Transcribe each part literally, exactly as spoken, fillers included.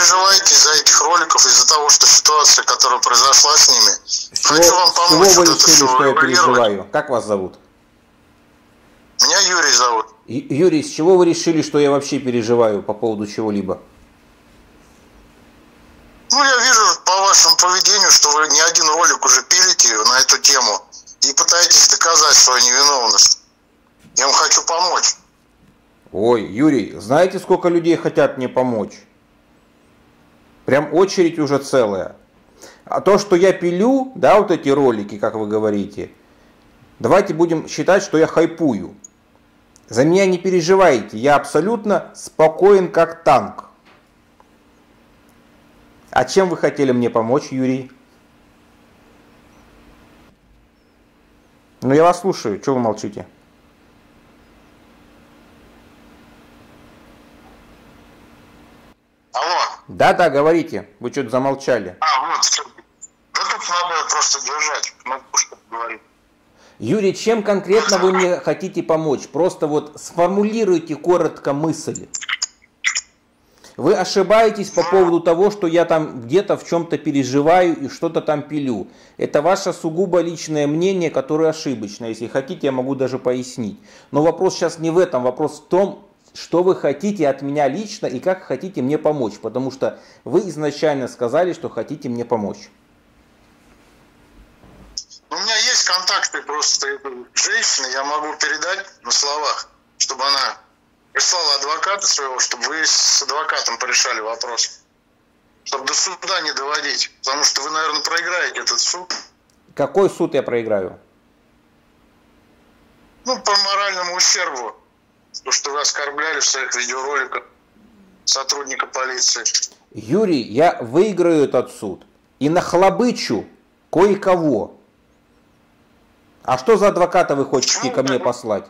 переживаете из-за этих роликов, из-за того, что ситуация, которая произошла с ними. С чего, Хочу вам помочь. с чего вы вот решили, что я переживаю? Как вас зовут? Меня Юрий зовут. Ю- Юрий, с чего вы решили, что я вообще переживаю по поводу чего-либо? Ну, я вижу по вашему поведению, что вы не один ролик уже пилите на эту тему и пытаетесь доказать свою невиновность. Я вам хочу помочь. Ой, Юрий, знаете, сколько людей хотят мне помочь? Прям очередь уже целая. А то, что я пилю, да, вот эти ролики, как вы говорите, давайте будем считать, что я хайпую. За меня не переживайте, я абсолютно спокоен, как танк. А чем вы хотели мне помочь, Юрий? Ну, я вас слушаю, что вы молчите? Алло. Да-да, говорите, вы что-то замолчали. А, вот, все. Да тут надо просто держать кнопку, чтобы говорить. Юрий, чем конкретно вы мне хотите помочь? Просто вот сформулируйте коротко мысль. Вы ошибаетесь по поводу того, что я там где-то в чем-то переживаю и что-то там пилю. Это ваше сугубо личное мнение, которое ошибочно. Если хотите, я могу даже пояснить. Но вопрос сейчас не в этом. Вопрос в том, что вы хотите от меня лично и как хотите мне помочь. Потому что вы изначально сказали, что хотите мне помочь. У меня есть контакты просто этой женщины, я могу передать на словах, чтобы она прислала адвоката своего, чтобы вы с адвокатом порешали вопрос. Чтобы до суда не доводить. Потому что вы, наверное, проиграете этот суд. Какой суд я проиграю? Ну, по моральному ущербу. То, что вы оскорбляли в своих видеороликах сотрудника полиции. Юрий, я выиграю этот суд и нахлобычу кое-кого. А что за адвоката вы хотите Почему ко мне так? послать?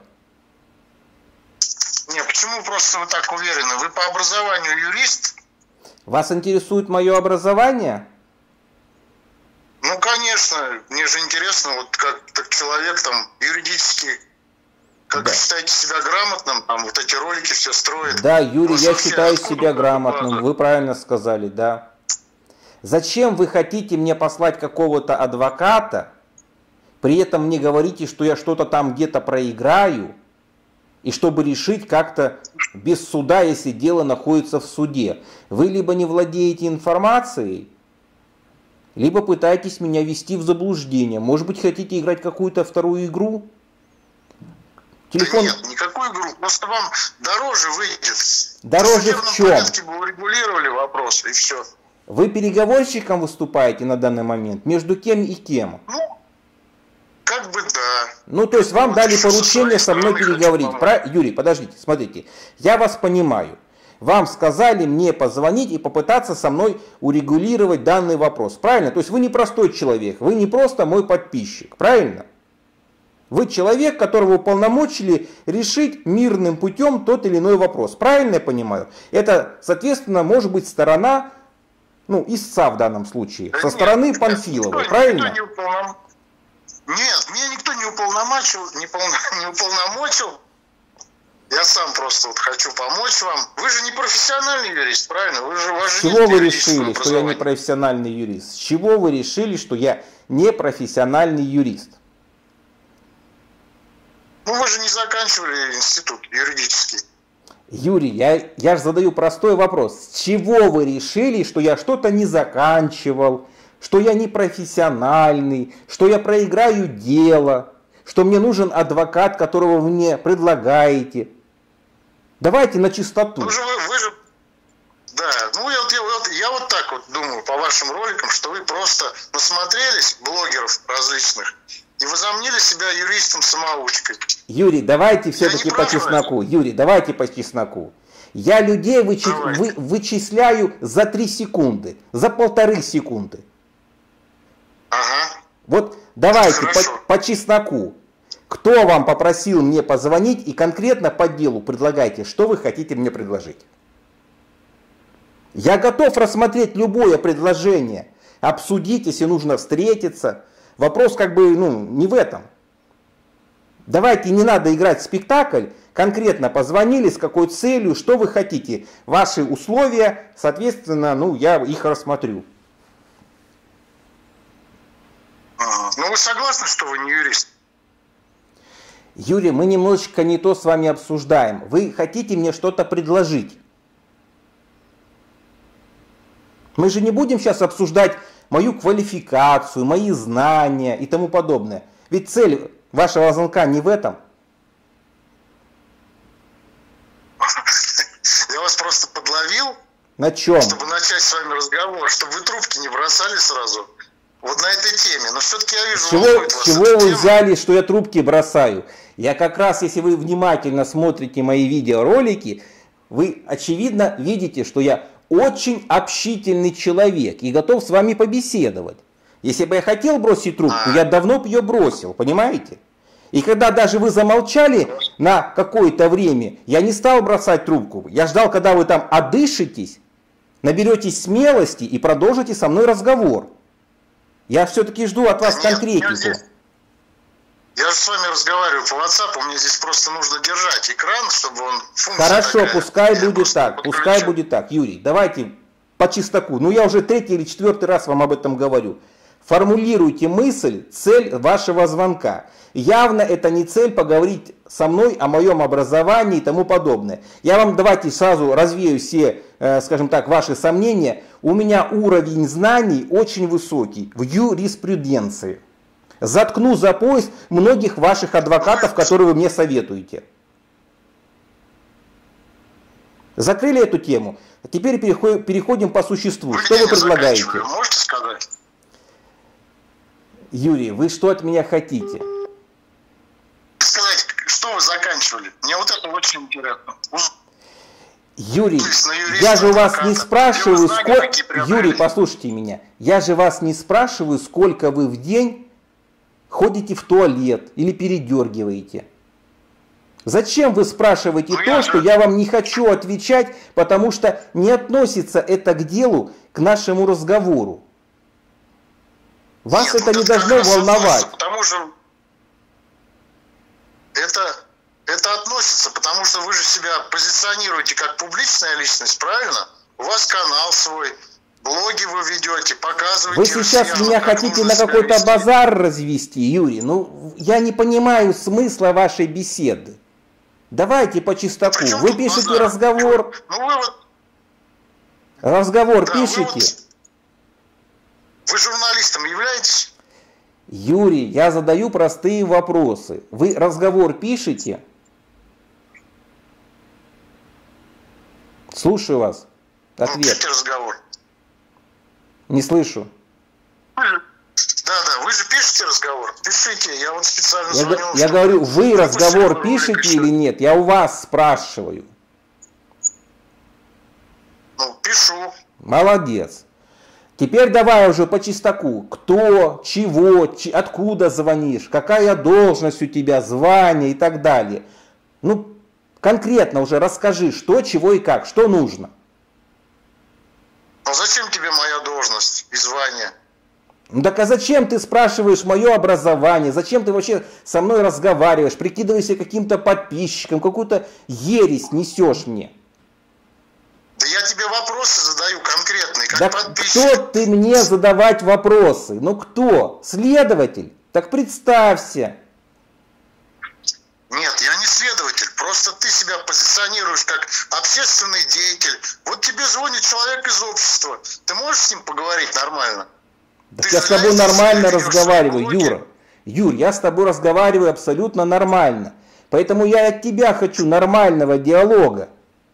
Не, почему просто вы так уверены? Вы по образованию юрист? Вас интересует мое образование? Ну, конечно. Мне же интересно, вот как, как человек там юридически, как Да. считаете себя грамотным, там вот эти ролики все строит. Да, Юрий, Вы я вообще считаю откуда себя такая грамотным. база? Вы правильно сказали, да. Зачем вы хотите мне послать какого-то адвоката, при этом мне говорите, что я что-то там где-то проиграю, и чтобы решить как-то без суда, если дело находится в суде? Вы либо не владеете информацией, либо пытаетесь меня ввести в заблуждение. Может быть, хотите играть какую-то вторую игру? Телефон... Да нет, никакую игру. Просто вам дороже выйдет. Дороже в в судебном чем? порядке бы урегулировали вопрос, и все. Вы переговорщиком выступаете на данный момент? Между кем и кем? Ну, как бы да. Ну, то есть вам Вот дали со поручение своей со мной стороны хочу переговорить. помочь. Про... Юрий, подождите, смотрите. Я вас понимаю. Вам сказали мне позвонить и попытаться со мной урегулировать данный вопрос. Правильно? То есть вы не простой человек. Вы не просто мой подписчик. Правильно? Вы человек, которого уполномочили решить мирным путем тот или иной вопрос. Правильно я понимаю? Это, соответственно, может быть сторона, ну, истца в данном случае. Да Со нет, стороны нет, Панфиловой. никто- Правильно? никто не уполном- Нет, меня никто не уполномочил, не, полно- не уполномочил. Я сам просто вот хочу помочь вам. Вы же не профессиональный юрист, правильно? Вы же, у вас С же чего нет вы юридического решили, что я не образования. профессиональный юрист? С чего вы решили, что я не профессиональный юрист? Ну вы же не заканчивали институт юридический. Юрий, я, я же задаю простой вопрос. С чего вы решили, что я что-то не заканчивал, что я не профессиональный, что я проиграю дело, что мне нужен адвокат, которого вы мне предлагаете? Давайте на чистоту. Вы же, вы, вы же, да, ну я вот, я, вот, я вот так вот думаю по вашим роликам, что вы просто насмотрелись блогеров различных и возомнили себя юристом-самоучкой. Юрий, давайте все-таки не по прав, чесноку. Юрий, давайте по чесноку. Я людей вычи- Давайте. вы- вычисляю за три секунды, за полторы секунды. Ага. Вот давайте по, Хорошо. по чесноку. Кто вам попросил мне позвонить и конкретно по делу предлагайте, что вы хотите мне предложить? Я готов рассмотреть любое предложение, обсудить, если нужно встретиться. Вопрос как бы, ну, не в этом. Давайте, не надо играть в спектакль. Конкретно позвонили, с какой целью, что вы хотите. Ваши условия, соответственно, ну, я их рассмотрю. Ну, вы согласны, что вы не юрист? Юрий, мы немножечко не то с вами обсуждаем. Вы хотите мне что-то предложить? Мы же не будем сейчас обсуждать мою квалификацию, мои знания и тому подобное. Ведь цель вашего звонка не в этом. Я вас просто подловил. На чем? Чтобы начать с вами разговор, чтобы вы трубки не бросали сразу. Вот на этой теме. Но все-таки я вижу, с чего, с чего вы тема. взяли, что я трубки бросаю? Я как раз, если вы внимательно смотрите мои видеоролики, вы очевидно видите, что я очень общительный человек и готов с вами побеседовать. Если бы я хотел бросить трубку, я давно бы ее бросил, понимаете? И когда даже вы замолчали на какое-то время, я не стал бросать трубку. Я ждал, когда вы там одышитесь, наберетесь смелости и продолжите со мной разговор. Я все-таки жду от вас Нет, конкретику. Здесь, я же с вами разговариваю по WhatsApp, мне здесь просто нужно держать экран, чтобы он... Хорошо, такая, пускай будет так, подключу. пускай будет так. Юрий, давайте по чистоку. Ну, я уже третий или четвертый раз вам об этом говорю. Формулируйте мысль, цель вашего звонка. Явно это не цель поговорить со мной о моем образовании и тому подобное. Я вам давайте сразу развею все, э, скажем так, ваши сомнения. У меня уровень знаний очень высокий в юриспруденции. Заткну за пояс многих ваших адвокатов, которые вы мне советуете. Закрыли эту тему. Теперь переходим по существу. Вы что вы предлагаете? Можете сказать? Юрий, вы что от меня хотите? Сказать, что вы заканчивали? Мне вот это очень интересно. Юрий, я же у вас не спрашиваю, сколько... Юрий, послушайте меня. Я же вас не спрашиваю, сколько вы в день ходите в туалет или передергиваете. Зачем вы спрашиваете ну, то, что же... я вам не хочу отвечать, потому что не относится это к делу, к нашему разговору. Вас Нет, это вот не это должно волновать. Потому что это, это относится, потому что вы же себя позиционируете как публичная личность, правильно? У вас канал свой, блоги вы ведете, показываете. Вы сейчас россиянам, меня хотите на какой-то базар развести, Юрий. Ну, я не понимаю смысла вашей беседы. Давайте по чистоку. Вы пишете базар? разговор. Ну, вы вот... Разговор да, пишите. Вы, вот... вы журналистом являетесь? Юрий, я задаю простые вопросы. Вы разговор пишете? Слушаю вас. Ответ. Ну, пишите разговор. Не слышу. Да, да, вы же пишете разговор. Пишите, я вот специально я звонил. Я говорю, вы разговор пишете или нет? Я у вас спрашиваю. Ну, пишу. Молодец. Теперь давай уже по чистоку. Кто, чего, ч... откуда звонишь, какая должность у тебя, звание и так далее. Ну, конкретно уже расскажи, что, чего и как, что нужно. Ну, зачем тебе моя должность и звание? Ну, так а зачем ты спрашиваешь мое образование? Зачем ты вообще со мной разговариваешь, прикидываешься каким-то подписчиком, какую-то ересь несешь мне? Да я тебе вопросы задаю конкретные, как да подписчик. Кто ты мне задавать вопросы? Ну кто? Следователь? Так представься. Нет, я не следователь. Просто ты себя позиционируешь как общественный деятель. Вот тебе звонит человек из общества. Ты можешь с ним поговорить нормально? Так я с тобой нормально разговариваю, Юра. Юр, я с тобой разговариваю абсолютно нормально. Поэтому я от тебя хочу нормального диалога.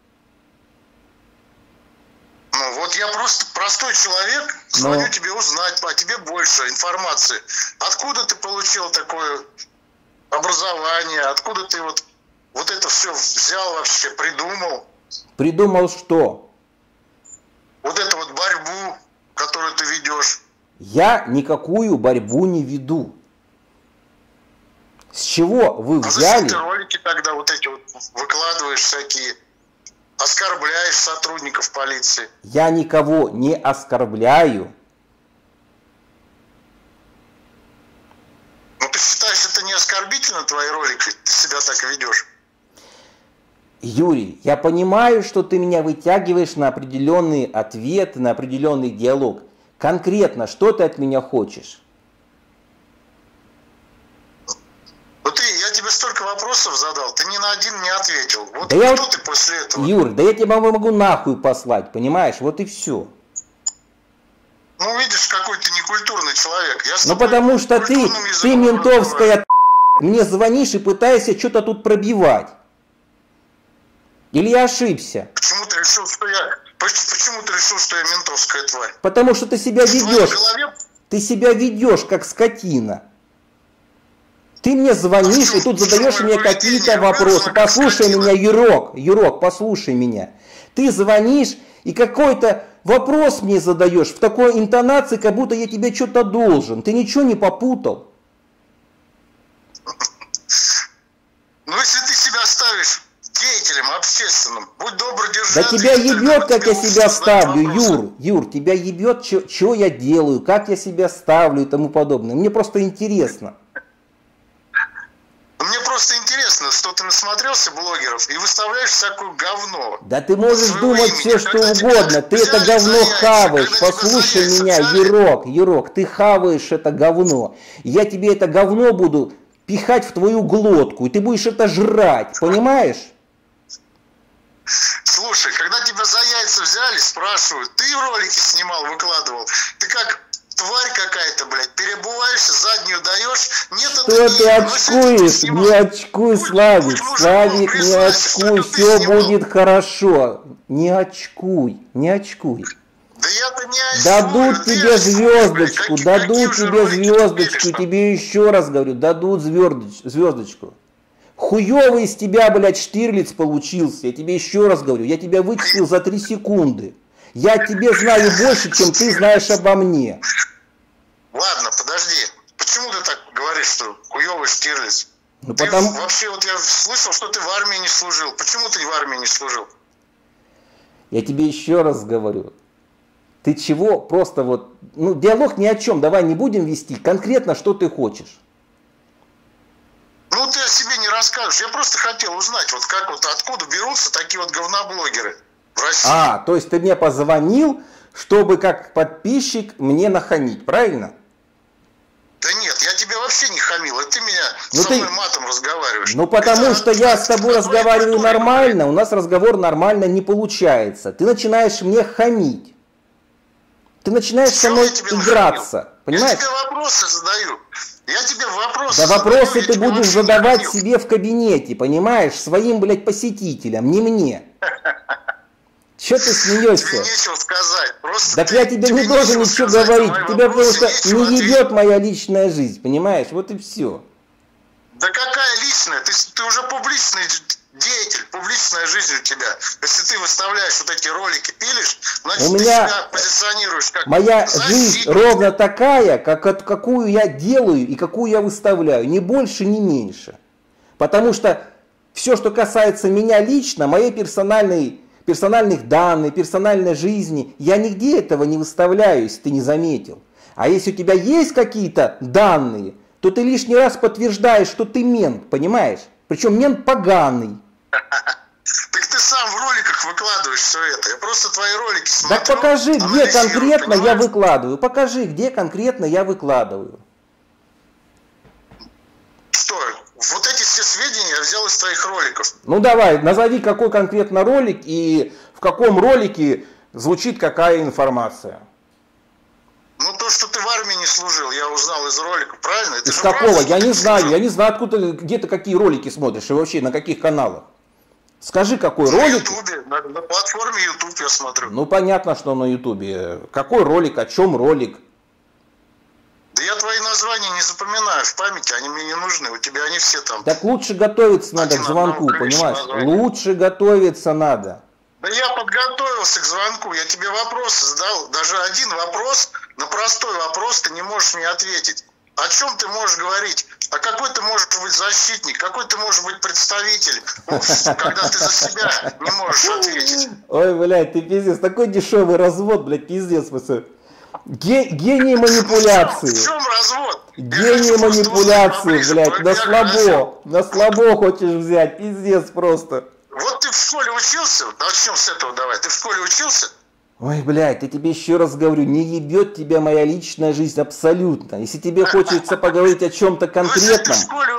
Ну вот я просто простой человек, звоню Но... тебе узнать о тебе больше информации. Откуда ты получил такое образование, откуда ты вот, вот это все взял вообще, придумал? Придумал что? Вот эту вот борьбу, которую ты ведешь. Я никакую борьбу не веду. С чего вы взяли? А зачем ты ролики тогда вот эти вот выкладываешь всякие? Оскорбляешь сотрудников полиции. Я никого не оскорбляю. Ну ты считаешь, это не оскорбительно, твои ролики? Ты себя так ведешь? Юрий, я понимаю, что ты меня вытягиваешь на определенный ответ, на определенный диалог. Конкретно, что ты от меня хочешь? Вот ты, я тебе столько вопросов задал, ты ни на один не ответил. Вот да я что вот, ты после этого? Юр, да я тебя могу нахуй послать, понимаешь? Вот и все. Ну, видишь, какой ты некультурный человек. Я ну, потому что ты, ты ментовская, мне звонишь и пытаешься что-то тут пробивать. Или я ошибся? Почему ты решил, что я... Почему ты решил, что я ментовская тварь? Потому что ты себя ведешь. Голове... Ты себя ведешь как скотина. Ты мне звонишь а и тут задаешь мне какие-то вопросы. Послушай скотина. меня, Юрок, Юрок, послушай меня. Ты звонишь и какой-то вопрос мне задаешь в такой интонации, как будто я тебе что-то должен. Ты ничего не попутал. Ну, если ты себя ставишь деятелем общественным, будь добр, держи. Да тебя ебет, как я себя ставлю, Юр. Юр, тебя ебет, что я делаю, как я себя ставлю и тому подобное. Мне просто интересно. Мне просто интересно, что ты насмотрелся блогеров и выставляешь всякую говно. Да ты можешь думать имени. все, что когда угодно. Ты это говно яйца, хаваешь. Послушай меня, взяли. Юрок, Юрок, ты хаваешь это говно. Я тебе это говно буду пихать в твою глотку, и ты будешь это жрать, понимаешь? Слушай, когда тебя за яйца взяли, спрашивают, ты ролики снимал, выкладывал, ты как... Тварь какая-то, блядь, переобуваешься, заднюю даешь, нет, что это ты очкуешь? Не очкуй, Славик, Славик, не очкуй, все будет хорошо. Не очкуй, не очкуй. Да я-то не очкую. Дадут тебе звездочку, дадут тебе звездочку, тебе еще раз говорю, дадут звездочку. Хуёвый из тебя, блядь, Штирлиц получился, я тебе еще раз говорю, я тебя вычислил за три секунды. Я тебе знаю больше, чем ты знаешь обо мне. Ладно, подожди. Почему ты так говоришь, что хуёвый Штирлиц? Ну, ты потому... вообще, вот я слышал, что ты в армии не служил. Почему ты в армии не служил? Я тебе еще раз говорю. Ты чего? Просто вот... Ну, диалог ни о чем. Давай не будем вести. Конкретно, что ты хочешь. Ну, ты о себе не расскажешь. Я просто хотел узнать, вот как вот, откуда берутся такие вот говноблогеры. А, то есть ты мне позвонил, чтобы как подписчик мне нахамить, правильно? Да нет, я тебе вообще не хамил, а ты меня ну со ты... мной матом разговариваешь. Ну потому это, что это, я с тобой разговариваю нормально, у нас разговор нормально не получается. Ты начинаешь мне хамить. Ты начинаешь со мной играться, нахамил? Понимаешь? Я тебе вопросы задаю. Я тебе вопросы Да задаю, вопросы ты будешь задавать себе в кабинете, понимаешь? Своим, блядь, посетителям, не мне. Че ты смеешься? Тебе нечего сказать. Просто так ты, я тебе не должен ничего говорить. Тебя просто не ебет моя личная жизнь, понимаешь? Вот и все. Да какая личная? Ты, ты уже публичный деятель, публичная жизнь у тебя. Если ты выставляешь вот эти ролики, пилишь, значит у ты меня себя позиционируешь как моя защитник. Жизнь ровно такая, как, какую я делаю и какую я выставляю. Ни больше, ни меньше. Потому что все, что касается меня лично, моей персональной персональных данных, персональной жизни, я нигде этого не выставляю, если ты не заметил. А если у тебя есть какие-то данные, то ты лишний раз подтверждаешь, что ты мент, понимаешь? Причем мент поганый. Так ты сам в роликах выкладываешь все это. Я просто твои ролики смотрю. Так покажи, где конкретно я выкладываю. Покажи, где конкретно я выкладываю. Что? Вот эти все сведения я взял из твоих роликов. Ну давай, назови какой конкретно ролик и в каком ролике звучит какая информация. Ну то, что ты в армии не служил, я узнал из ролика, правильно? Это из какого? Я не знаю, я не знаю, откуда, где ты какие ролики смотришь и вообще на каких каналах. Скажи, какой на ролик? Ютубе, на, на платформе YouTube я смотрю. Ну понятно, что на Ютубе. Какой ролик, о чем ролик? Да я твои названия не запоминаю в памяти, они мне не нужны, у тебя они все там. Так лучше готовиться надо к звонку, понимаешь? Название. Лучше готовиться надо. Да я подготовился к звонку, я тебе вопросы задал, даже один вопрос, на простой вопрос ты не можешь мне ответить. О чем ты можешь говорить? А какой ты можешь быть защитник? Какой ты можешь быть представитель общества, когда ты за себя не можешь ответить? Ой, блядь, ты пиздец, такой дешевый развод, блядь, пиздец. Ге- гений манипуляции. В чем развод? Гений манипуляции, блядь, на слабо, на слабо хочешь взять, пиздец просто. Вот ты в школе учился, начнем с этого давай, ты в школе учился? Ой, блядь, я тебе еще раз говорю, не ебет тебя моя личная жизнь абсолютно. Если тебе хочется поговорить о чем-то конкретном...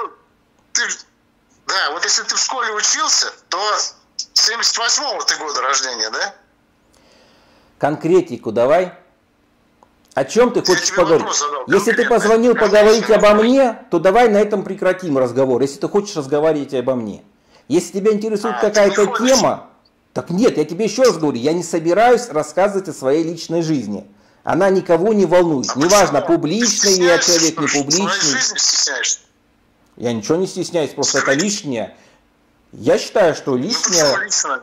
Да, вот если ты в школе учился, то семьдесят восьмого ты года рождения, да? Конкретику давай. О чем ты хочешь поговорить? Если ты позвонил поговорить обо мне, то давай на этом прекратим разговор, если ты хочешь разговаривать обо мне. Если тебя интересует а, какая-то тема, так нет, я тебе еще раз говорю, я не собираюсь рассказывать о своей личной жизни. Она никого не волнует. А Неважно, публичный я человек, не публичный. Я ничего не стесняюсь, просто Скажи. это лишнее. Я считаю, что лишнее... Ну, личное?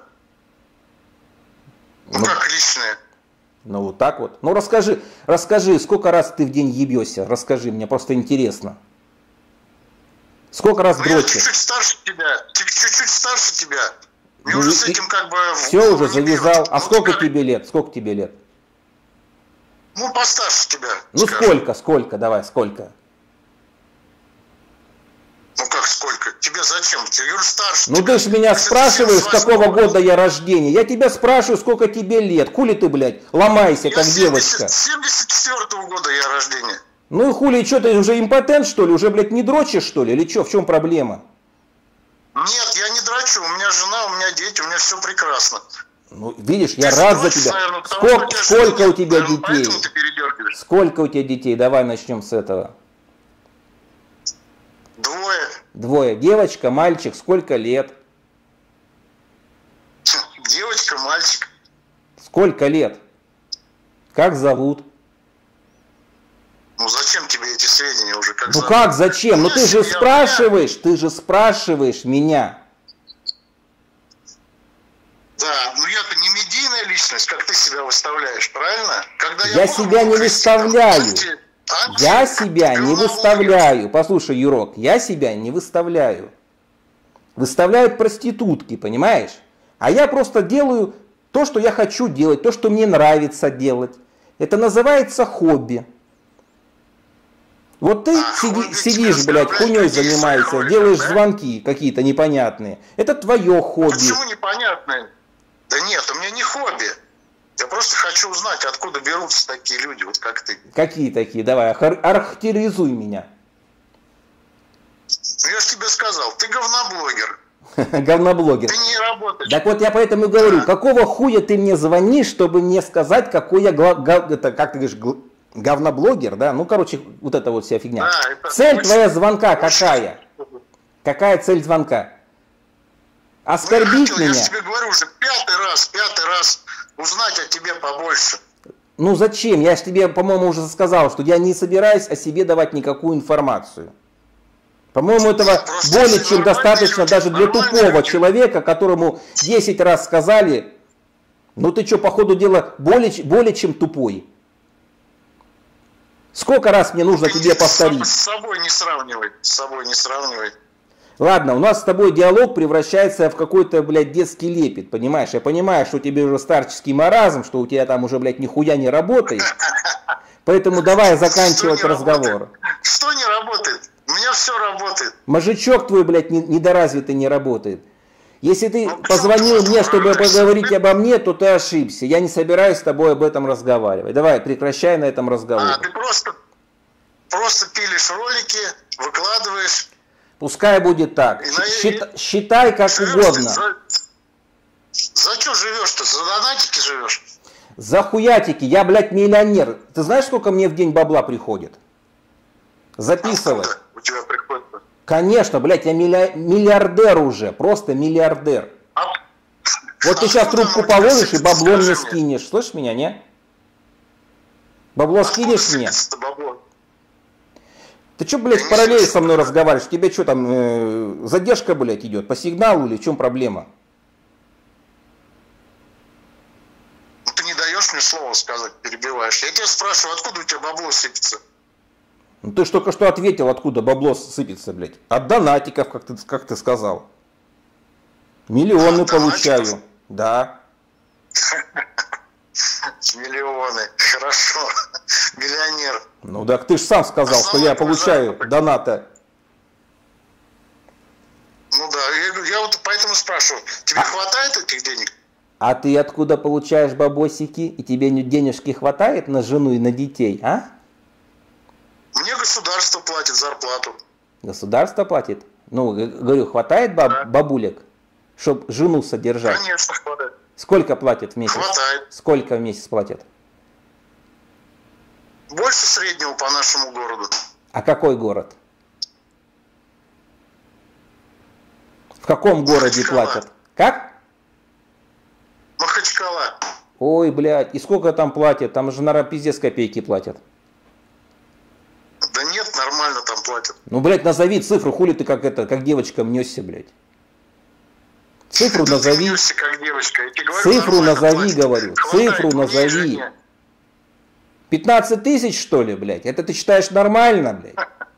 ну, ну как лишнее? Ну вот так вот. Ну расскажи, расскажи, сколько раз ты в день ебешься? Расскажи, мне просто интересно. Сколько раз ну, дрочишь? Я чуть-чуть старше тебя. Чуть-чуть старше тебя. Мне ну, уже с этим как бы... Все уже завязал. А ну, сколько тебя... тебе лет? Сколько тебе лет? Ну постарше тебя. Ну скажем. сколько, сколько, давай, сколько? Ну как сколько? Тебе зачем? Тебе старше. Ну тебя. ты ж меня Если спрашиваешь, с какого года я рождения. Я тебя спрашиваю, сколько тебе лет. Хули ты, блядь, ломайся, я как семьдесят, девочка. семьдесят четвёртого года я рождения. Ну и хули, что ты уже импотент, что ли? Уже, блядь, не дрочишь, что ли? Или что, в чем проблема? Нет, я не дрочу. У меня жена, у меня дети, у меня все прекрасно. Ну, видишь, я ты рад за тебя. Наверное, сколько у тебя, сколько у тебя наверное, детей? Сколько у тебя детей? Давай начнем с этого. Двое. Двое. Девочка, мальчик, сколько лет? Девочка, мальчик. Сколько лет? Как зовут? Ну зачем тебе эти сведения уже? Как ну зовут? как зачем? Ну ты же спрашиваешь, ты же спрашиваешь меня. Да, ну я-то не медийная личность, как ты себя выставляешь, правильно? Когда я, я себя не выставляю. Там, я себя не выставляю. Послушай, Юрок, я себя не выставляю. Выставляют проститутки, понимаешь? А я просто делаю то, что я хочу делать, то, что мне нравится делать. Это называется хобби. Вот ты а, сиди, сидишь, блядь, хуйней занимаешься, роликах, делаешь да? звонки какие-то непонятные. Это твое хобби. Почему непонятные? Да нет, у меня не хобби. Я просто хочу узнать, откуда берутся такие люди, вот как ты. Какие такие? Давай, характеризуй меня. Ну я же тебе сказал, ты говноблогер. Говноблогер. Ты не работаешь. Так вот я поэтому и говорю, да. какого хуя ты мне звонишь, чтобы мне сказать, какой я, гла... это, как ты говоришь, гл... говноблогер, да? Ну, короче, вот это вот вся фигня. Да, цель очень, твоя звонка очень... какая? Какая цель звонка? Оскорбить ну, я хотел, меня? Я тебе говорю уже пятый раз, пятый раз узнать о тебе побольше. Ну зачем? Я же тебе, по-моему, уже сказал, что я не собираюсь о себе давать никакую информацию. По-моему, этого Просто более чем достаточно люди, даже для тупого люди. человека, которому десять раз сказали, ну ты что, по ходу дела, более, более чем тупой. Сколько раз мне нужно ты тебе повторить? С собой не сравнивай, с собой не сравнивай. Ладно, у нас с тобой диалог превращается в какой-то, блядь, детский лепет, понимаешь? Я понимаю, что у тебя уже старческий маразм, что у тебя там уже, блядь, нихуя не работает. Поэтому давай заканчивать разговор. Что не работает? У меня все работает. Мозжечок твой, блядь, недоразвитый не работает. Если ты ну, позвонил мне, чтобы поговорить обо мне, то ты ошибся. Я не собираюсь с тобой об этом разговаривать. Давай, прекращай на этом разговор. А, ты просто, просто пилишь ролики, выкладываешь. Пускай будет так. И Счит, на... Считай как угодно. За... за что живешь-то? За донатики живешь? За хуятики. Я, блядь, миллионер. Ты знаешь, сколько мне в день бабла приходит? Записывай. Откуда у тебя приходит? Конечно, блядь, я милли... миллиардер уже. Просто миллиардер. А... Вот а ты сейчас трубку положишь и бабло мне скинешь. Слышишь меня, не? Бабло а скинешь мне? Бабло? Ты что, блядь, параллель со мной разговариваешь? Тебе что там, э, задержка, блядь, идет? По сигналу или в чем проблема? Ну, ты не даешь мне слово сказать, перебиваешь. Я тебя спрашиваю, откуда у тебя бабло сыпется? Ну, ты ж только что ответил, откуда бабло сыпется, блядь. От донатиков, как ты, как ты сказал. Миллионы а, получаю. Донатиков? Да. Миллионы. Хорошо. Миллионер. Ну так ты же сам сказал, Основной что я получаю заработок. Доната. Ну да, я, я вот поэтому спрашиваю, тебе а, хватает этих денег? А ты откуда получаешь бабосики? И тебе денежки хватает на жену и на детей, а? Мне государство платит зарплату. Государство платит? Ну, говорю, хватает баб, да. бабулек, чтобы жену содержать? Конечно, хватает. Сколько платят в месяц? Хватает. Сколько в месяц платят? Больше среднего по нашему городу. А какой город? В каком городе Махачкала. платят? Как? Махачкала. Ой, блядь, и сколько там платят? Там же, наверное, пиздец копейки платят. Да нет, нормально там платят. Ну, блядь, назови цифру, хули ты как это, как девочка мнешься, блядь. Цифру да назови. Ты мнешься, как девочка. Я тебе говорю, цифру назови, платят. говорю. Хватает, цифру назови. пятнадцать тысяч, что ли, блядь? Это ты считаешь нормально, блядь?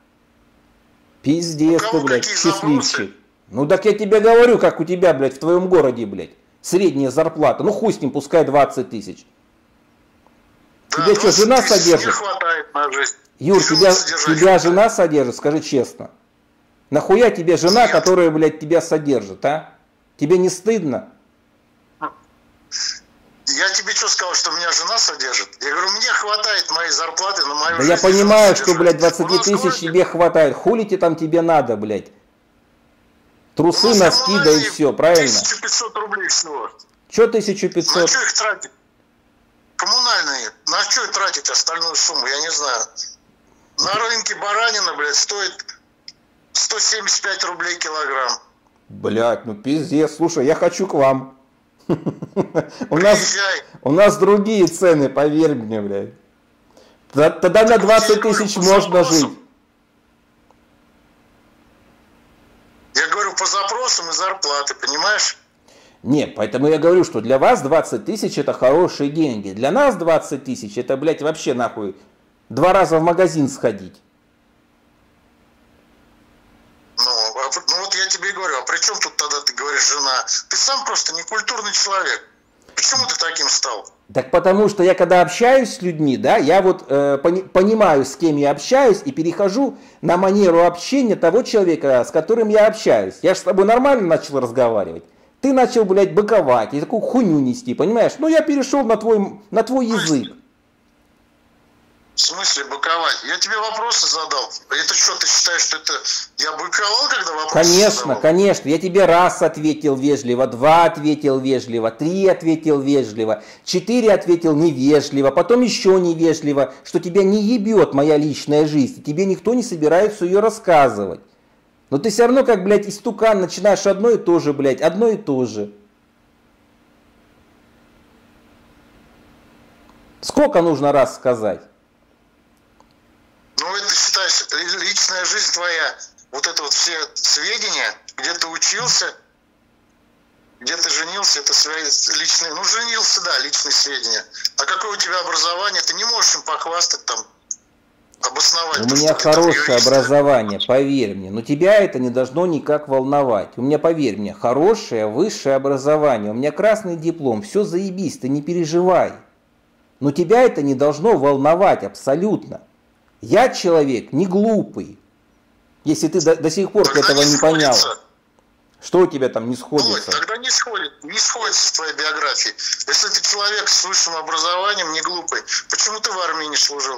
Пиздец ты, блядь, счастливчик. Ну так я тебе говорю, как у тебя, блядь, в твоем городе, блядь. Средняя зарплата. Ну хуй с ним, пускай двадцать тысяч. Да, тебе что, жена содержит? Не хватает на жизнь. Юр, тебя, тебя жена содержит, скажи честно. Нахуя тебе жена, Нет. которая, блядь, тебя содержит, а? Тебе не стыдно? Я тебе что сказал, что меня жена содержит? Я говорю, мне хватает моей зарплаты на мою да жизнь. Я понимаю, что, блядь, двадцать тысяч тебе хватает. Хули тебе там тебе надо, блядь? Трусы, носки, да и все, правильно? тысяча пятьсот рублей всего. Че тысяча пятьсот? На что их тратить? Коммунальные. На что тратить остальную сумму, я не знаю. На рынке баранина, блядь, стоит сто семьдесят пять рублей килограмм. Блядь, ну пиздец. Слушай, я хочу к вам. У нас, у нас другие цены, поверь мне, блядь. Тогда на двадцать тысяч можно жить. Я говорю, по запросам и зарплаты, понимаешь? Нет, поэтому я говорю, что для вас двадцать тысяч это хорошие деньги. Для нас двадцать тысяч это, блядь, вообще нахуй два раза в магазин сходить. Ну, а, ну вот я тебе и говорю, а при чем тут тогда ты говоришь жена? Ты сам просто некультурный человек. Почему ты таким стал? Так потому что я когда общаюсь с людьми, да, я вот э, пони, понимаю, с кем я общаюсь, и перехожу на манеру общения того человека, с которым я общаюсь. Я же с тобой нормально начал разговаривать. Ты начал, блядь, быковать и такую хуйню нести, понимаешь? Ну я перешел на твой, на твой язык. В смысле быковать? Я тебе вопросы задал. Это что, ты считаешь, что это я быковал, когда вопросы Конечно, задавал? конечно. Я тебе раз ответил вежливо, два ответил вежливо, три ответил вежливо, четыре ответил невежливо, потом еще невежливо, что тебя не ебет моя личная жизнь, и тебе никто не собирается ее рассказывать. Но ты все равно, как, блядь, истукан, начинаешь одно и то же, блядь, одно и то же. Сколько нужно раз сказать? Ну, это считаешь, личная жизнь твоя, вот это вот все сведения, где ты учился, где ты женился, это свои личные, ну, женился, да, личные сведения. А какое у тебя образование, ты не можешь им похвастать там, обосновать. У меня хорошее образование, поверь мне, но тебя это не должно никак волновать. У меня, поверь мне, хорошее высшее образование, у меня красный диплом, все заебись, ты не переживай. Но тебя это не должно волновать абсолютно. Я человек не глупый, если ты до, до сих пор тогда этого не, не понял. Что у тебя там не сходится? Ой, тогда не сходит, не сходится с твоей биографией. Если ты человек с высшим образованием, не глупый, почему ты в армии не служил?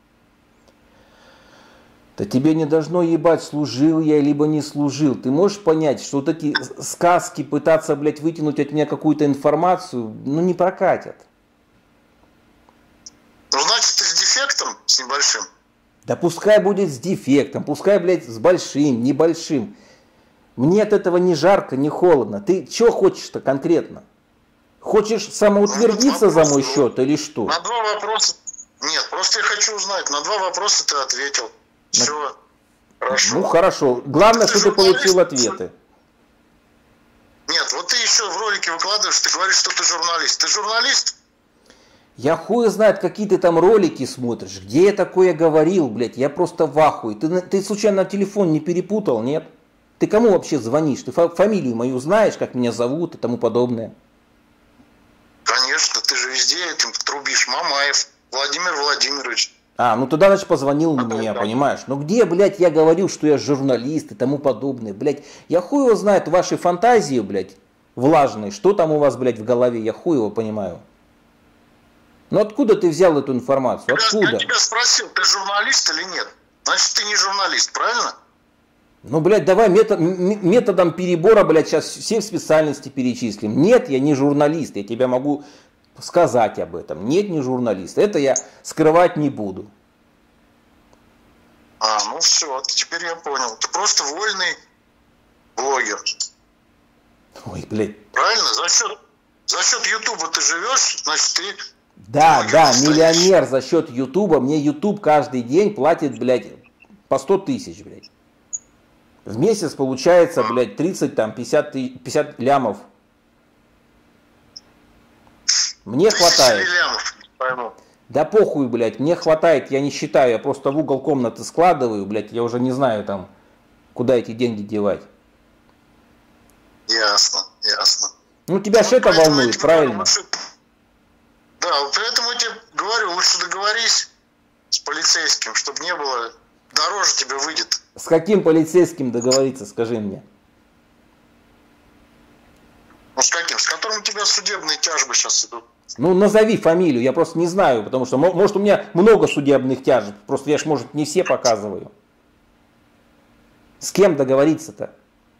Да тебе не должно ебать, служил я либо не служил. Ты можешь понять, что вот эти сказки, пытаться, блядь, вытянуть от меня какую-то информацию, ну не прокатят. Ну значит ты с дефектом, с небольшим. Да пускай будет с дефектом, пускай, блядь, с большим, небольшим. Мне от этого ни жарко, ни холодно. Ты что хочешь-то конкретно? Хочешь самоутвердиться ну, за мой счет или что? На два вопроса. Нет, просто я хочу узнать. На два вопроса ты ответил. Все. На... Хорошо. Ну хорошо. Главное, ты что ты получил ответы. Нет, вот ты еще в ролике выкладываешь, ты говоришь, что ты журналист. Ты журналист? Я хуй знает, какие ты там ролики смотришь, где я такое говорил, блядь, я просто в ахуе. Ты, ты случайно телефон не перепутал, нет? Ты кому вообще звонишь? Ты фамилию мою знаешь, как меня зовут и тому подобное? Конечно, ты же везде этим трубишь. Мамаев Владимир Владимирович. А, ну тогда, значит, позвонил на меня, понимаешь? Ну где, блядь, я говорил, что я журналист и тому подобное, блядь. Я хуй его знает, ваши фантазии, блядь, влажные. Что там у вас, блядь, в голове, я хуй его понимаю. Ну откуда ты взял эту информацию? Откуда? Я тебя спросил, ты журналист или нет? Значит, ты не журналист, правильно? Ну, блядь, давай метод, методом перебора, блядь, сейчас все специальности перечислим. Нет, я не журналист, я тебе могу сказать об этом. Нет, не журналист. Это я скрывать не буду. А, ну все, теперь я понял. Ты просто вольный блогер. Ой, блядь. Правильно? За счет, за счет Ютуба ты живешь, значит, ты... Да, да, миллионер за счет Ютуба. Мне Ютуб каждый день платит, блядь, по сто тысяч, блядь. В месяц получается, блядь, тридцать, там, пятьдесят, пятьдесят лямов. Мне хватает. Лямов, пойму. Да похуй, блядь, мне хватает, я не считаю, я просто в угол комнаты складываю, блядь, я уже не знаю там, куда эти деньги девать. Ясно, ясно. Ну тебя ж это волнует, правильно? Лучше... Да, поэтому я тебе говорю, лучше договорись с полицейским, чтобы не было, дороже тебе выйдет. С каким полицейским договориться, скажи мне? Ну с каким? С которым у тебя судебные тяжбы сейчас идут. Ну назови фамилию, я просто не знаю, потому что, может, у меня много судебных тяжб, просто я ж, может, не все показываю. С кем договориться-то?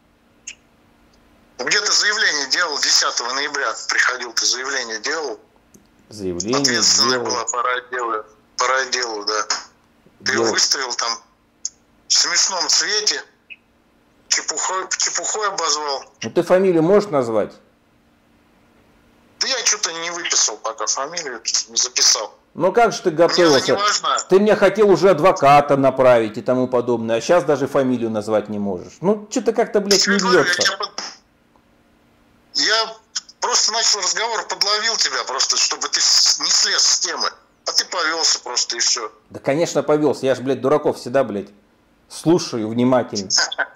Где ты заявление делал десятого ноября, приходил, ты заявление делал? Заявление Ответственная делал. была по райотделу, по райотделу, да. Ты Делал. его выставил там в смешном цвете, чепухой, чепухой обозвал. Ну ты фамилию можешь назвать? Да я что-то не выписал пока фамилию, не записал. Ну как же ты готовился? Мне она не важна. Ты мне хотел уже адвоката направить и тому подобное, а сейчас даже фамилию назвать не можешь. Ну что-то как-то, блядь, не говорю, бьется. Я, под... я просто начал разговор, подловил тебя просто, чтобы ты не слез с темы. А ты повелся просто и все. Да, конечно, повелся. Я ж, блядь, дураков всегда, блядь, слушаю внимательно.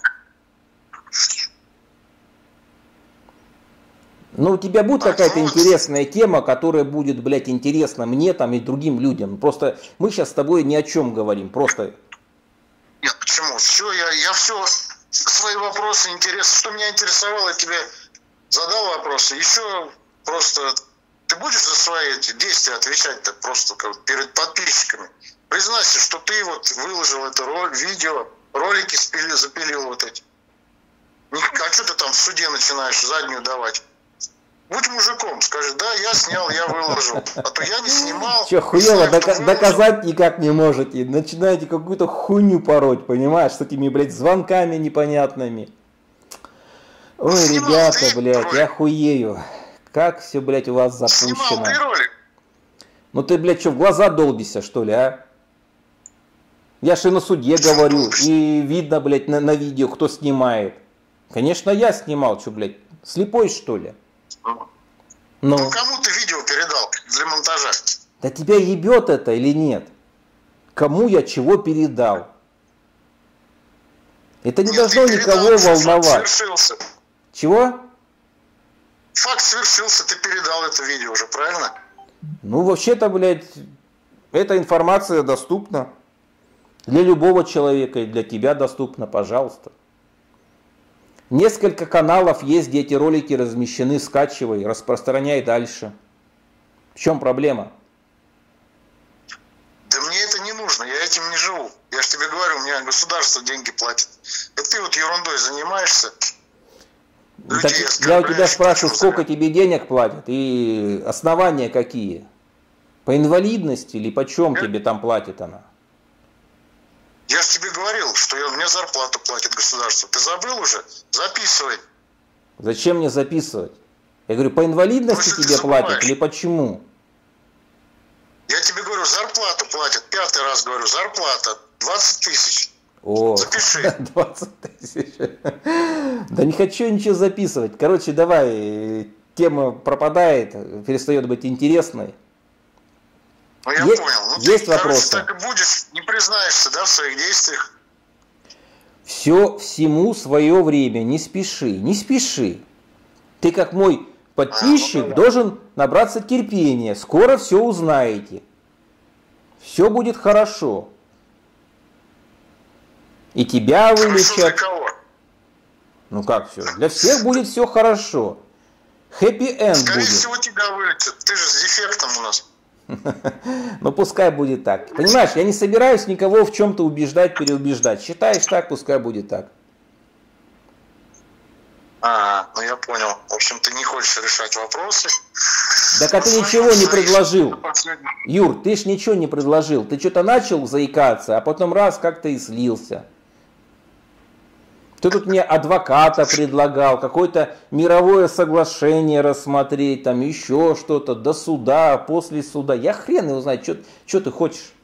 Ну, у тебя будет какая-то интересная тема, которая будет, блядь, интересна мне там и другим людям. Просто мы сейчас с тобой ни о чем говорим. Просто... Нет, почему? Все, я, я все, свои вопросы, интересы. Что меня интересовало, я тебе задал вопросы. Еще просто... Ты будешь за свои эти действия отвечать-то просто как перед подписчиками? Признайся, что ты вот выложил это роль, видео, ролики спили, запилил вот эти. А что ты там в суде начинаешь заднюю давать? Будь мужиком, скажи, да, я снял, я выложил. А то я не снимал. Че, хуево, дока- доказать никак не можете. Начинаете какую-то хуйню пороть, понимаешь, с этими, блядь, звонками непонятными. Ой, снимал ребята, ты блядь, ролик. я хуею. Как все, блядь, у вас запущено. Снимал ты ролик? Ну ты, блядь, что, в глаза долбишься, что ли, а? Я же и на суде говорю, и видно, блядь, на, на видео, кто снимает. Конечно, я снимал, что, блядь, слепой, что ли? Ну. Ну. Ну, кому ты видео передал для монтажа? Да тебя ебет это или нет? Кому я чего передал? Это не Нет, должно ты никого передал, волновать. Факт свершился. Чего? Факт свершился, ты передал это видео уже, правильно? Ну, вообще-то, блядь, эта информация доступна. Для любого человека и для тебя доступна, пожалуйста. Несколько каналов есть, где эти ролики размещены, скачивай, распространяй дальше. В чем проблема? Да мне это не нужно, я этим не живу. Я же тебе говорю, у меня государство деньги платит. И ты вот ерундой занимаешься. Так я у тебя спрашиваю, сколько тебе денег платят и основания какие? По инвалидности или по чем тебе там платит она? Я же тебе говорил, что я, мне зарплату платит государство. Ты забыл уже? Записывай. Зачем мне записывать? Я говорю, по инвалидности Потому что тебе ты платят забываешь. или почему? Я тебе говорю, зарплату платят. Пятый раз говорю, зарплата. двадцать тысяч. О, Запиши. двадцать тысяч. Да не хочу ничего записывать. Короче, давай, тема пропадает, перестает быть интересной. Ну я Е- понял. Ну есть ты, вопросы? короче, так и будешь, не признаешься, да, в своих действиях. Все всему свое время, не спеши, не спеши. Ты как мой Подписчик а, ну, должен набраться терпения. Скоро все узнаете. Все будет хорошо. И тебя вылечат. Для кого? Ну как все? Для всех будет все хорошо. Хэппи-энд будет. Скорее всего, тебя вылечат. Ты же с дефектом у нас. Ну пускай будет так. Понимаешь, я не собираюсь никого в чем-то убеждать, переубеждать. Считаешь так, пускай будет так. А, ну я понял. В общем, ты не хочешь решать вопросы. Так а ты ничего не предложил. Юр, ты ж ничего не предложил. Ты что-то начал заикаться, а потом раз как-то и слился. Ты тут мне адвоката предлагал, какое-то мировое соглашение рассмотреть, там еще что-то, до суда, после суда. Я хрен его знает, что ты хочешь.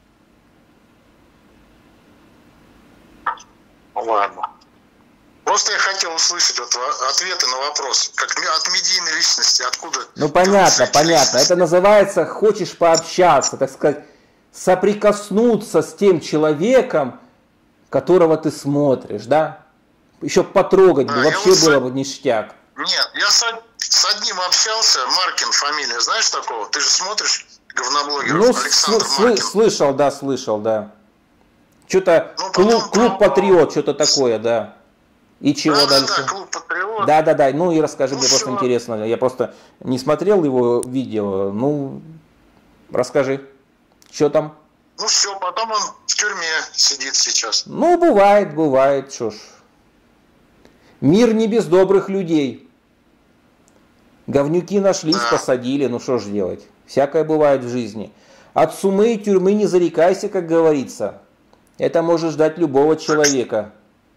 Ладно. Просто я хотел услышать вот ответы на вопрос, как от медийной личности, откуда... Ну понятно, понятно. Это называется «хочешь пообщаться», так сказать, соприкоснуться с тем человеком, которого ты смотришь, да? Еще потрогать бы, да, вообще вот было бы ништяк. Нет, я с, с одним общался, Маркин фамилия, знаешь такого? Ты же смотришь говноблогеров, ну, Александр сл- Маркин. Слышал, да, слышал, да. Что-то ну, клуб, клуб Патриот, что-то такое, да. И чего да, дальше? Да, да, клуб Патриот. Да, да, да. Ну и расскажи, ну, мне все. просто интересно. Я просто не смотрел его видео. Ну, расскажи, что там? Ну все, потом он в тюрьме сидит сейчас. Ну, бывает, бывает, что ж. Мир не без добрых людей. Говнюки нашлись, да. Посадили, ну что ж делать. Всякое бывает в жизни. От сумы и тюрьмы не зарекайся, как говорится. Это может ждать любого человека.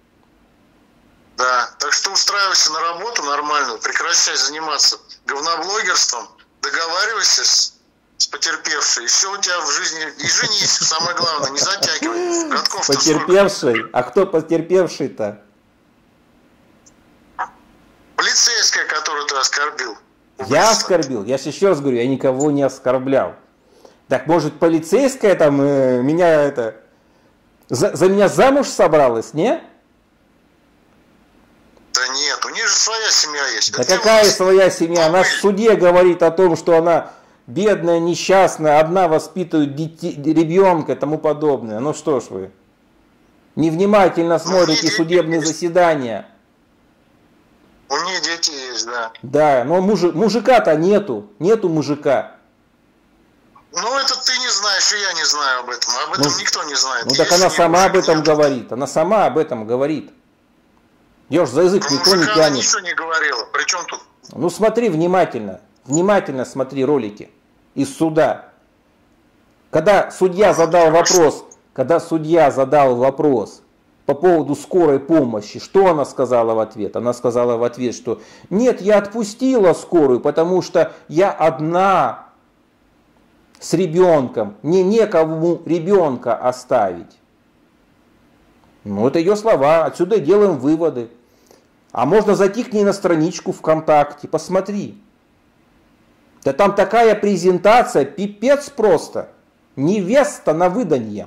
Да, так что устраивайся на работу нормальную, прекращай заниматься говноблогерством, договаривайся с, с потерпевшей, и все у тебя в жизни, и женись, самое главное, не затягивай. Годков-то потерпевший? Сколько? А кто потерпевший-то? Полицейская, которую ты оскорбил. Я оскорбил? Я же еще раз говорю, я никого не оскорблял. Так может полицейская там э, меня это... За, за меня замуж собралась, не? Да нет, у нее же своя семья есть. Да какая своя семья? Она в суде говорит о том, что она бедная, несчастная, одна воспитывает детей, ребенка и тому подобное. Ну что ж вы, невнимательно смотрите ну, судебные есть. Заседания. У нее дети есть, да. Да, но мужи, мужика-то нету, нету мужика. Ну это ты не знаешь, и я не знаю об этом, об этом ну, никто не знает. Ну так она сама об этом нет. говорит, она сама об этом говорит. Ее ж за язык ну, никто не тянет. Она ничего не говорила, при чем тут? Ну смотри внимательно, внимательно смотри ролики из суда. Когда судья задал вопрос, когда судья задал вопрос по поводу скорой помощи, что она сказала в ответ? Она сказала в ответ, что нет, я отпустила скорую, потому что я одна с ребенком, мне некому ребенка оставить. Ну это ее слова, отсюда делаем выводы. А можно зайти к ней на страничку ВКонтакте, посмотри. Да там такая презентация, пипец просто. Невеста на выданье.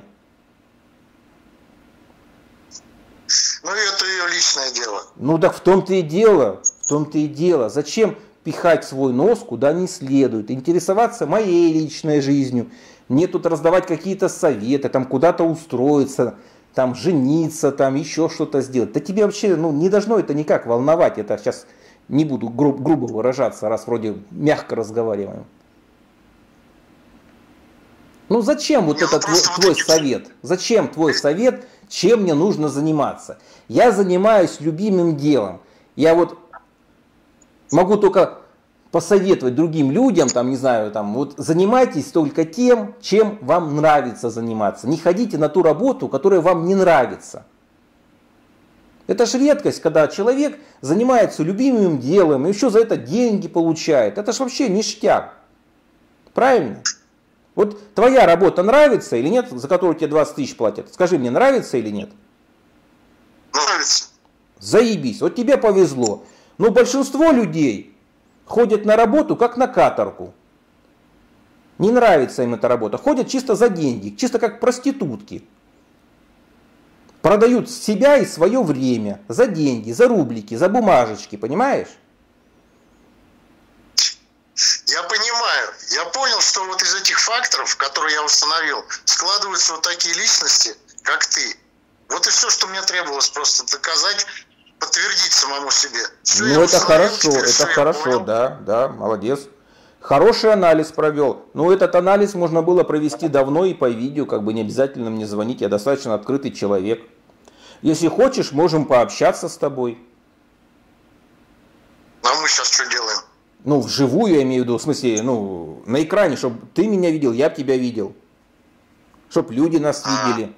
Ну это ее личное дело. Ну так в том-то и дело, в том-то и дело. Зачем пихать свой нос куда не следует? Интересоваться моей личной жизнью. Мне тут раздавать какие-то советы, там куда-то устроиться, там жениться, там еще что-то сделать. Да тебе вообще ну, не должно это никак волновать. Это сейчас не буду гру- грубо выражаться, раз вроде мягко разговариваем. Ну зачем вот не, этот ну, твой, твой совет? Зачем твой совет, чем мне нужно заниматься? Я занимаюсь любимым делом. Я вот могу только посоветовать другим людям, там, не знаю, там, вот занимайтесь только тем, чем вам нравится заниматься. Не ходите на ту работу, которая вам не нравится. Это же редкость, когда человек занимается любимым делом и еще за это деньги получает. Это же вообще ништяк. Правильно? Вот твоя работа нравится или нет, за которую тебе двадцать тысяч платят? Скажи мне, нравится или нет? Нравится. Заебись, вот тебе повезло. Но большинство людей ходят на работу как на каторгу. Не нравится им эта работа. Ходят чисто за деньги, чисто как проститутки. Продают себя и свое время за деньги, за рублики, за бумажечки, понимаешь? факторов, которые я установил, складываются вот такие личности, как ты. Вот и все, что мне требовалось просто доказать, подтвердить самому себе. Все, ну это хорошо, это хорошо, да, да, молодец. Хороший анализ провел. Но этот анализ можно было провести давно и по видео, как бы не обязательно мне звонить, я достаточно открытый человек. Если хочешь, можем пообщаться с тобой. А мы сейчас что делаем? Ну, вживую я имею в виду, в смысле, ну, на экране, чтобы ты меня видел, я б тебя видел. Чтобы люди нас А, видели.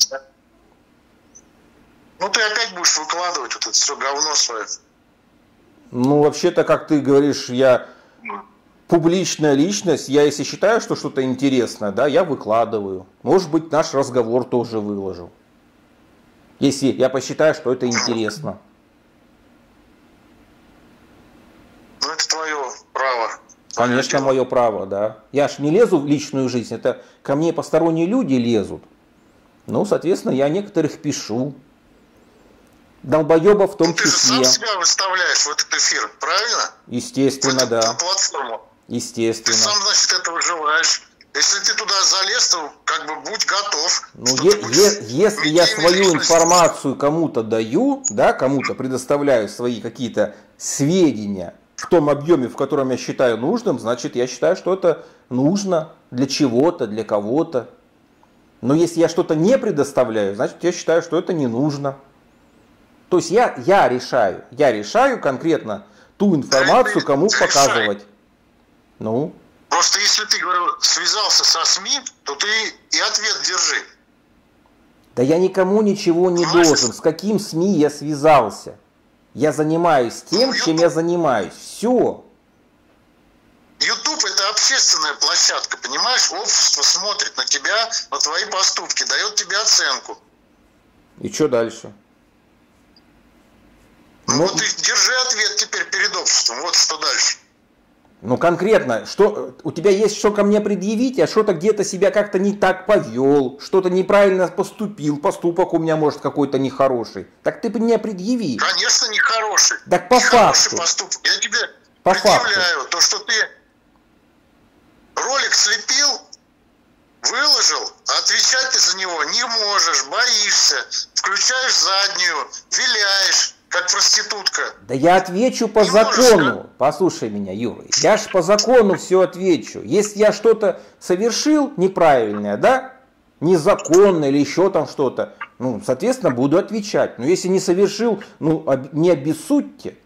ну ты опять будешь выкладывать вот это все говно свое. Ну, вообще-то, как ты говоришь, я публичная личность, я если считаю, что что-то интересное, да, я выкладываю. Может быть, наш разговор тоже выложу. Если я посчитаю, что это интересно. Ну это твое право. Конечно, мое право, да. Я ж не лезу в личную жизнь, это ко мне посторонние люди лезут. Ну, соответственно, я некоторых пишу. Долбоебов в том ну, ты числе. же сам себя выставляешь в этот эфир, правильно? Естественно, в эту, да. платформу. Естественно. Ты сам, значит, этого желаешь. Если ты туда залез, то как бы будь готов. Ну, е- е- если я свою информацию кому-то даю, да, кому-то предоставляю свои какие-то сведения в том объеме, в котором я считаю нужным, значит, я считаю, что это нужно для чего-то, для кого-то. Но если я что-то не предоставляю, значит, я считаю, что это не нужно. То есть я, я решаю, я решаю конкретно ту информацию, кому показывать. Ну. Просто если ты, говорю, связался со СМИ, то ты и ответ держи. Да я никому ничего не Понимаешь? должен. С каким СМИ я связался? Я занимаюсь тем, Ну, чем я занимаюсь. Все. YouTube это общественная площадка, понимаешь? Общество смотрит на тебя, на твои поступки, дает тебе оценку. И что дальше? Ну, Ну, вот и держи ответ теперь перед обществом. Вот что дальше. ну конкретно, что у тебя есть что ко мне предъявить, а что-то где-то себя как-то не так повел, что-то неправильно поступил, поступок у меня может какой-то нехороший. Так ты мне предъяви. Конечно, нехороший. Так по нехороший факту. поступок. Я тебе По предъявляю то, что ты ролик слепил, выложил, а отвечать ты за него не можешь, боишься, включаешь заднюю, виляешь, как проститутка. Да я отвечу по Не закону. можешь, да? Послушай меня, Юра. Я ж по закону все отвечу. Если я что-то совершил неправильное, да, незаконно или еще там что-то, ну, соответственно, буду отвечать. Но если не совершил, ну, об- не обессудьте.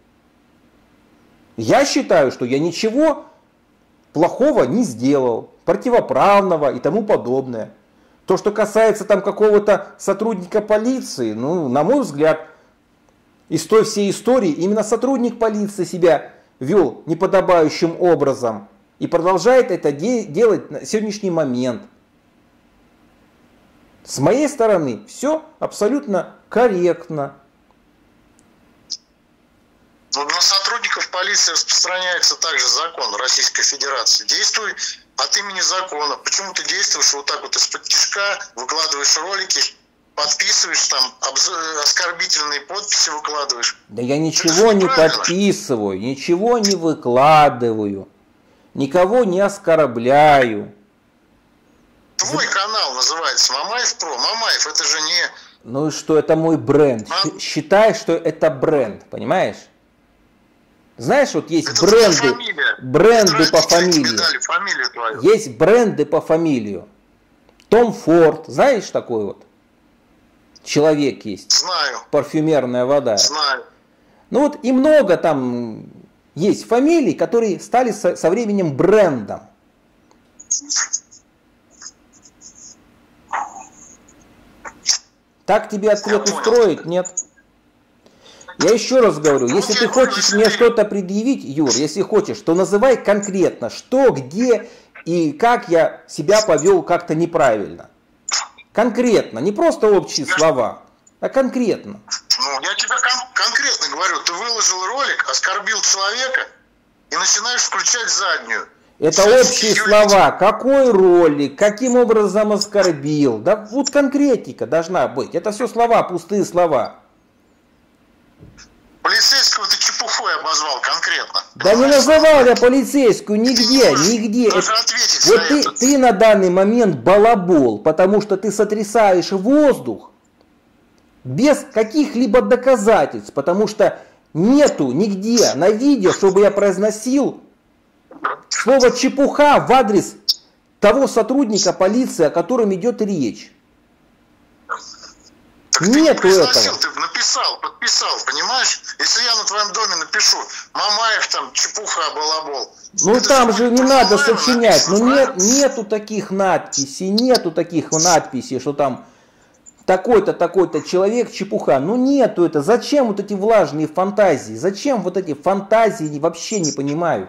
Я считаю, что я ничего плохого не сделал, противоправного и тому подобное. То, что касается там какого-то сотрудника полиции, ну, на мой взгляд, из той всей истории именно сотрудник полиции себя вел неподобающим образом и продолжает это де- делать на сегодняшний момент. С моей стороны все абсолютно корректно. Ну, на сотрудников полиции распространяется также закон Российской Федерации. Действуй от имени закона. Почему ты действуешь вот так вот из-под тишка, выкладываешь ролики, подписываешь там, обз- оскорбительные подписи выкладываешь? Да я Это ничего же не неправильно. подписываю, ничего не выкладываю, никого не оскорбляю. Твой канал называется Мамаев Про. Мамаев это же не... Ну и что, это мой бренд. А? Щ- Считай, что это бренд, понимаешь? Знаешь, вот есть Это твоя бренды, фамилия. бренды Это по родители фамилии. тебе дали фамилию твою. Есть бренды по фамилию. Том Форд, знаешь такой вот? Человек есть. Знаю, Парфюмерная вода. знаю. Ну вот и много там есть фамилий, которые стали со, со временем брендом. Так тебе ответ Я понял. устроит? Нет. Я еще раз говорю, Ну, если я ты говорю, хочешь если мне ты- что-то предъявить, Юр, если хочешь, то называй конкретно, что, где и как я себя повел как-то неправильно. Конкретно, не просто общие слова, а конкретно. Ну, я тебе кон- конкретно говорю, ты выложил ролик, оскорбил человека и начинаешь включать заднюю. Это Всё, общие Юрий, слова. Какой ролик, каким образом оскорбил. Да вот конкретика должна быть. Это все слова, пустые слова. Полицейский полицейского ты чепухой обозвал конкретно. Да не называл я полицейскую нигде, нигде. Даже ответить вот за ты, это. ты на данный момент балабол, потому что ты сотрясаешь воздух без каких-либо доказательств, потому что нету нигде на видео, чтобы я произносил слово чепуха в адрес того сотрудника полиции, о котором идет речь. Так Нету ты не произносил, этого. ты написал, подписал, понимаешь? Если я на твоем доме напишу Мамаев там чепуха, балабол. Ну там же не надо Мамаева сочинять, написано, ну нет, правильно? нету таких надписей, нету таких надписей, что там такой-то, такой-то человек, чепуха. Ну нету это. Зачем вот эти влажные фантазии? Зачем вот эти фантазии? Вообще не понимаю.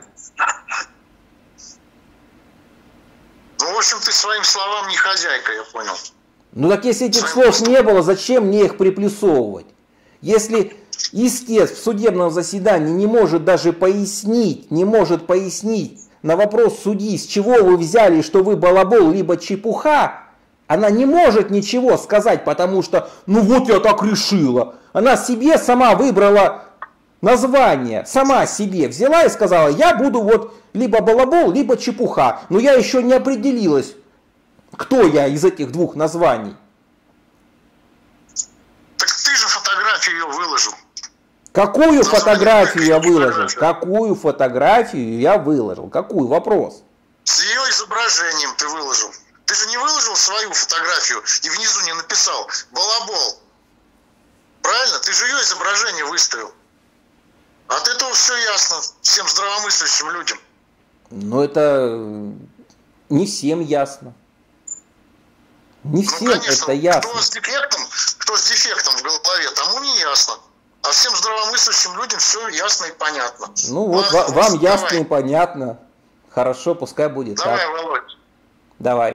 Ну, в общем, ты своим словам не хозяйка, я понял. Ну так если этих слов не было, зачем мне их приплюсовывать? Если истец в судебном заседании не может даже пояснить, не может пояснить на вопрос судьи, с чего вы взяли, что вы балабол, либо чепуха, она не может ничего сказать, потому что, ну вот я так решила. Она себе сама выбрала название, сама себе взяла и сказала, я буду вот либо балабол, либо чепуха. Но я еще не определилась, кто я из этих двух названий. Так ты же фотографию ее выложил. Какую Ну, фотографию я фотографию. выложил? Какую фотографию я выложил? Какую? Вопрос. С ее изображением ты выложил. Ты же не выложил свою фотографию и внизу не написал балабол. Правильно? Ты же ее изображение выставил. От этого все ясно всем здравомыслящим людям. Но это не всем ясно. Не всем ну, конечно, это ясно. Кто с дефектом, кто с дефектом в голове, тому не ясно. А всем здравомыслящим людям все ясно и понятно. Ну вот, Ладно, вам давай. ясно и понятно. Хорошо, пускай будет Давай, так. Володь. Давай.